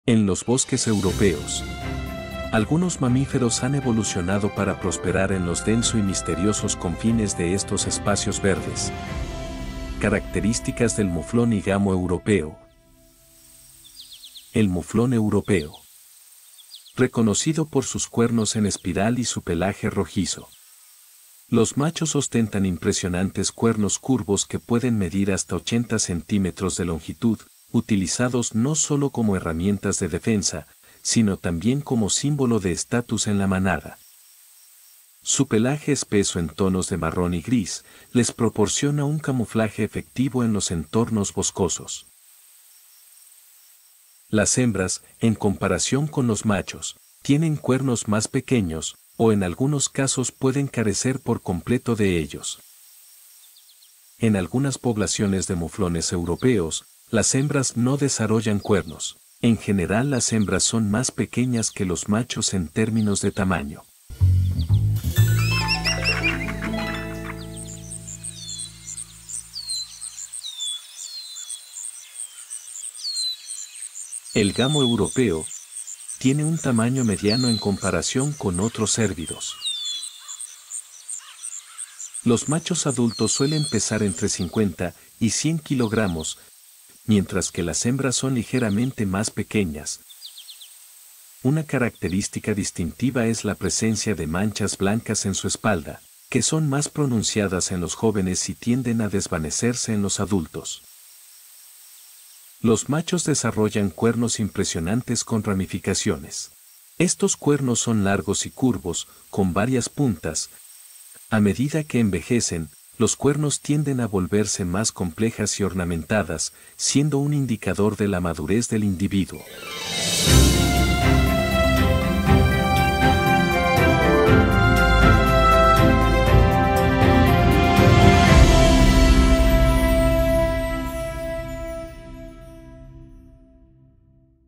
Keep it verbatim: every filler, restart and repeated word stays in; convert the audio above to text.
En los bosques europeos, algunos mamíferos han evolucionado para prosperar en los densos y misteriosos confines de estos espacios verdes. Características del muflón y gamo europeo. El muflón europeo. Reconocido por sus cuernos en espiral y su pelaje rojizo. Los machos ostentan impresionantes cuernos curvos que pueden medir hasta ochenta centímetros de longitud, utilizados no solo como herramientas de defensa, sino también como símbolo de estatus en la manada. Su pelaje espeso en tonos de marrón y gris les proporciona un camuflaje efectivo en los entornos boscosos. Las hembras, en comparación con los machos, tienen cuernos más pequeños, o en algunos casos pueden carecer por completo de ellos. En algunas poblaciones de muflones europeos, las hembras no desarrollan cuernos. En general las hembras son más pequeñas que los machos en términos de tamaño. El gamo europeo tiene un tamaño mediano en comparación con otros cérvidos. Los machos adultos suelen pesar entre cincuenta y cien kilogramos, mientras que las hembras son ligeramente más pequeñas. Una característica distintiva es la presencia de manchas blancas en su espalda, que son más pronunciadas en los jóvenes y tienden a desvanecerse en los adultos. Los machos desarrollan cuernos impresionantes con ramificaciones. Estos cuernos son largos y curvos, con varias puntas. A medida que envejecen, los cuernos tienden a volverse más complejas y ornamentadas, siendo un indicador de la madurez del individuo.